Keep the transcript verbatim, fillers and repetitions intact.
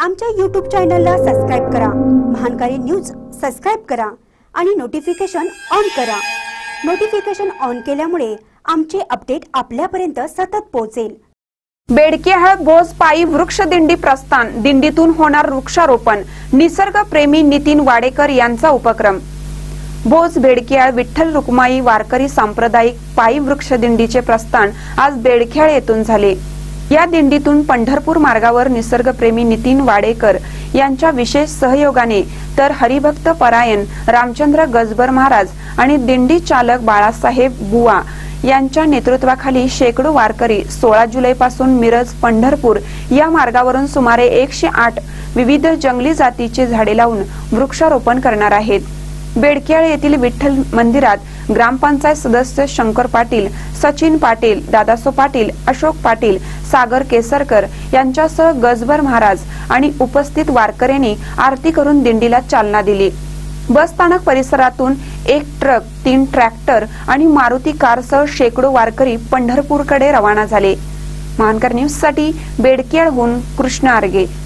आमच्या यूट्यूब चॅनलला सबस्क्राइब करा, महानकारी न्यूज सबस्क्राइब करा आणि नोटिफिकेशन ऑन करा। नोटिफिकेशन ऑन केल्यामुळे आमचे अपडेट आपल्यापर्यंत सतत पोहोचेल। बेडकियाळ भोज पायी वृक्ष दिंडी प्रस्थान, दिंडीतून होणार वृक्षारोपण, निसर्गप्रेमी नितीन वाडेकर यांचा उपक्रम। भोज बेडकियाळ विठ्ठल रुक्माई वारकरी सांप्रदायिक पायी वृक्ष दिंडीचे प्रस्थान आज बेडकियाळ येथून झाले। या दिंडीतून पंढरपूर मार्गावर निसर्गप्रेमी नितीन वाडेकर यांच्या विशेष सहयोगाने तर हरिभक्त परायण रामचंद्र गजबर महाराज आणि दिंडी चालक बाळासाहेब बुवा यांच्या नेतृत्वाखाली शेकडो वारकरी सोळा जुलै पासून मिरज पंढरपूर या मार्गावरून सुमारे एकशे आठ विविध जंगली जातीचे झाडे लावून वृक्षारोपण करणार आहेत। बेडकियाळ येथील विठ्ठल मंदिरात ग्रामपंचायत सदस्य शंकर पाटील, सचिन पाटील, दादासो पाटील, अशोक पाटील, सागर केसरकर यांच्यासह गजबर महाराज आणि उपस्थित वारकऱ्यांनी आरती करून दिंडीला चालना दिली। बस स्थानक परिसरातून एक ट्रक, तीन ट्रॅक्टर आणि मारुती कारसह शेकडो वारकरी पंढरपूरकडे रवाना झाले। महानकर न्यूज साठी बेडकियाळहून कृष्ण आरगे।